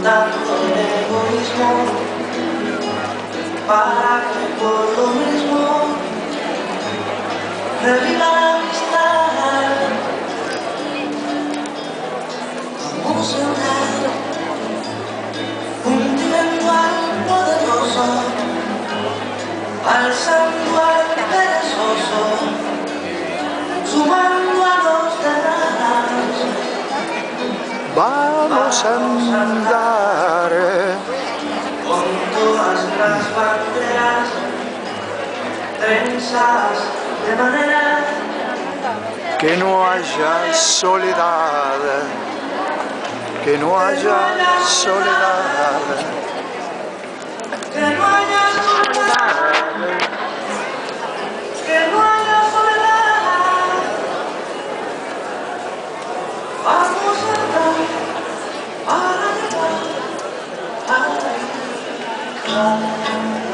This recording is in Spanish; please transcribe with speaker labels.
Speaker 1: tanto de egoísmo para que por lo mismo reviva la amistad. Vamos a entrar hundiendo al poderoso, alzando al perezoso, sumando a los demás.
Speaker 2: Vamos a andar
Speaker 1: con todas las banderas trenzadas de manera
Speaker 2: que no haya soledad, que no haya soledad,
Speaker 1: que no haya soledad, que no haya soledad. Vamos a andar para llegar a la